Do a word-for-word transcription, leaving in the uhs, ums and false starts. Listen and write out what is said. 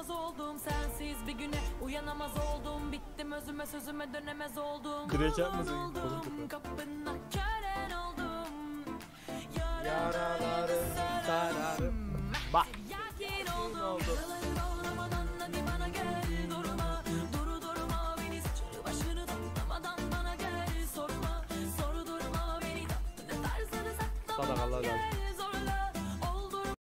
dayanamaz oldum sensiz bir güne, uyanamaz oldum, bittim özüme sözüme dönemez oldum. Direkt yapmasın. Oldum, kapına kölen oldum. Yaralarım sararım. Bak. Yakin oldum. Yaraları bağlamadan hadi bana gel, durma. Duru durma beni, saçını başını toplamadan bana gel. Sorma, soru durma beni, ne tarzını saklamadan Sadakallah gel.